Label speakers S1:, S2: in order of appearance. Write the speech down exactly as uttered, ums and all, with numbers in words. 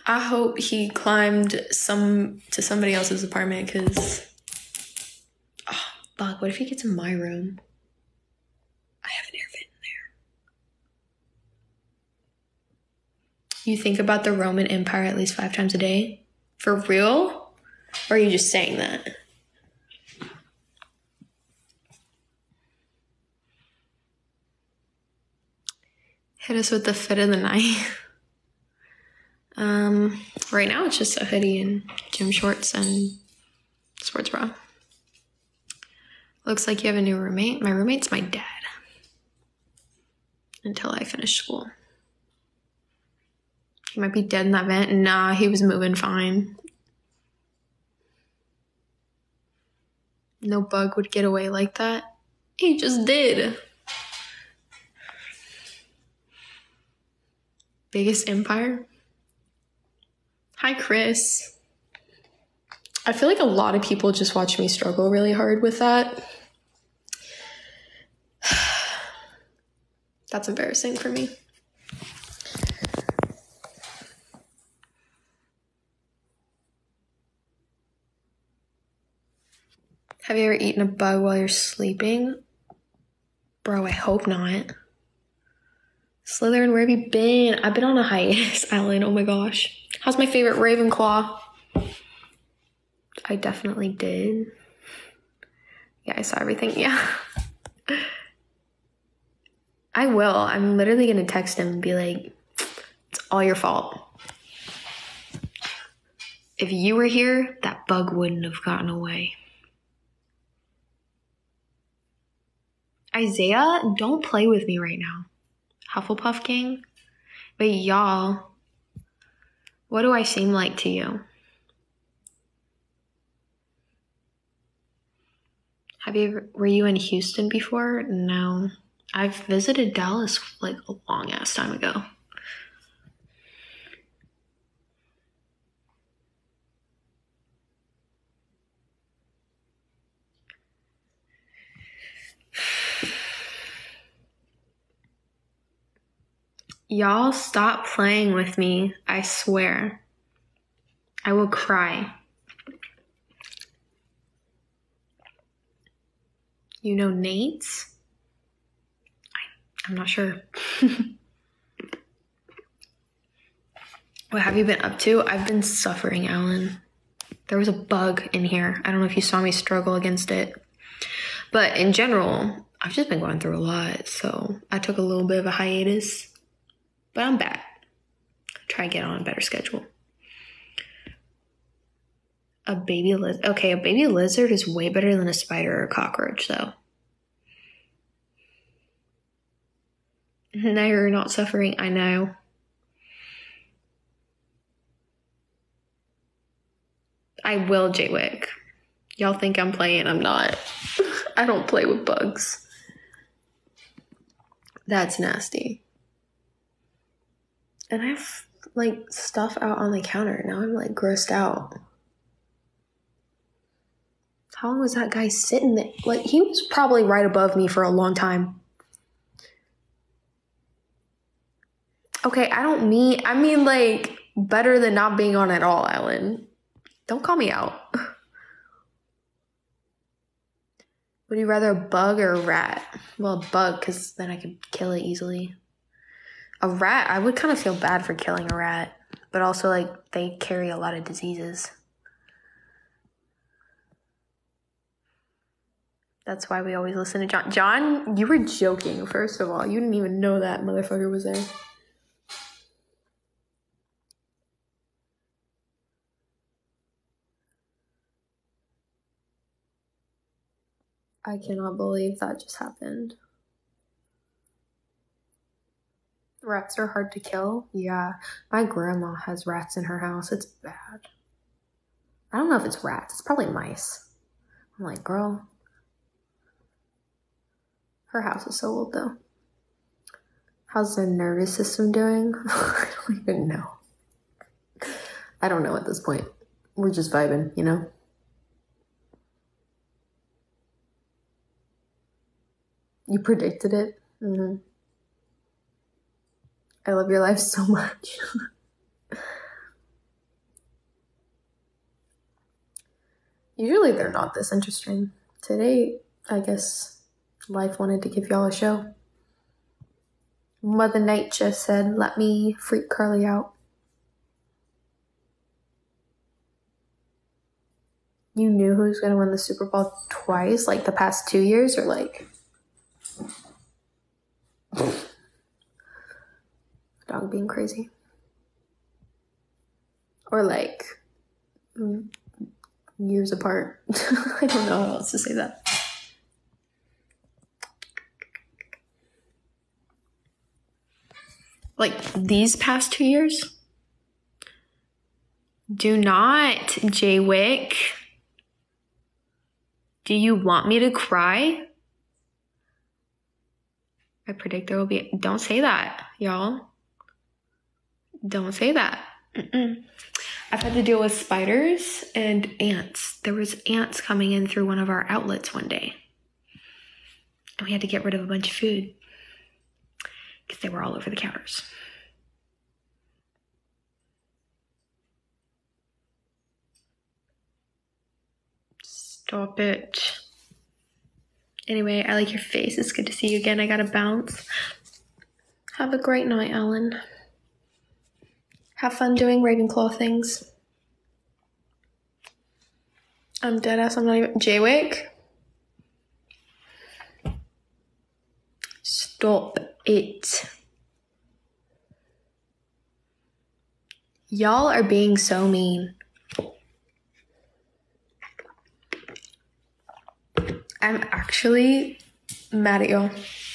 S1: I hope he climbed some to somebody else's apartment because, oh, fuck, what if he gets in my room? I have an air vent in there. You think about the Roman Empire at least five times a day? For real? Or are you just saying that? Hit us with the fit of the night. Um, right now it's just a hoodie and gym shorts and sports bra. Looks like you have a new roommate. My roommate's my dad. Until I finish school. He might be dead in that vent. Nah, he was moving fine. No bug would get away like that. He just did. Biggest empire? Hi, Chris. I feel like a lot of people just watch me struggle really hard with that. That's embarrassing for me. Have you ever eaten a bug while you're sleeping? Bro, I hope not. Slytherin, where have you been? I've been on a hiatus, Ellen. Oh my gosh. How's my favorite Ravenclaw? I definitely did. Yeah, I saw everything. Yeah. I will. I'm literally going to text him and be like, it's all your fault. If you were here, that bug wouldn't have gotten away. Isaiah, don't play with me right now. Hufflepuff King? But y'all, what do I seem like to you? Have you ever, were you in Houston before? No. I've visited Dallas like a long ass time ago. Y'all stop playing with me, I swear. I will cry. You know Nate's? I, I'm not sure. What have you been up to? I've been suffering, Alan. There was a bug in here. I don't know if you saw me struggle against it. But in general, I've just been going through a lot. So I took a little bit of a hiatus. But I'm back. Try to get on a better schedule. A baby lizard. Okay, a baby lizard is way better than a spider or a cockroach, though. Now you're not suffering. I know. I will, Jaywick. Y'all think I'm playing. I'm not. I don't play with bugs. That's nasty. And I have, like, stuff out on the counter. Now I'm, like, grossed out. How long was that guy sitting there? Like, he was probably right above me for a long time. Okay, I don't mean, I mean, like, better than not being on at all, Ellen. Don't call me out. Would you rather a bug or a rat? Well, a bug, because then I could kill it easily. A rat, I would kind of feel bad for killing a rat. But also, like, they carry a lot of diseases. That's why we always listen to John. John, you were joking, first of all. You didn't even know that motherfucker was there. I cannot believe that just happened. Rats are hard to kill? Yeah. My grandma has rats in her house. It's bad. I don't know if it's rats. It's probably mice. I'm like, girl. Her house is so old, though. How's the nervous system doing? I don't even know. I don't know at this point. We're just vibing, you know? You predicted it? Mm-hmm. I love your life so much. Usually they're not this interesting. Today, I guess life wanted to give y'all a show. Mother Nature said, let me freak Carly out. You knew who was going to win the Super Bowl twice, like the past two years, or like... Dog being crazy. Or like... years apart. I don't know how else to say that. Like these past two years? Do not, Jaywick. Do you want me to cry? I predict there will be... Don't say that, y'all. Don't say that. Mm-mm. I've had to deal with spiders and ants. There was ants coming in through one of our outlets one day. And we had to get rid of a bunch of food because they were all over the counters. Stop it. Anyway, I like your face. It's good to see you again. I gotta bounce. Have a great night, Ellen. Have fun doing Ravenclaw things. I'm dead ass. I'm not even... Jaywick? Stop it. Y'all are being so mean. I'm actually mad at y'all.